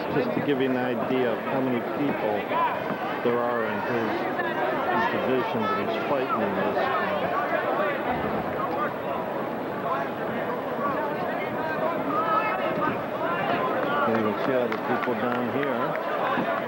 just to give you an idea of how many people there are in his division that he's fighting in this. You can see all the people down here.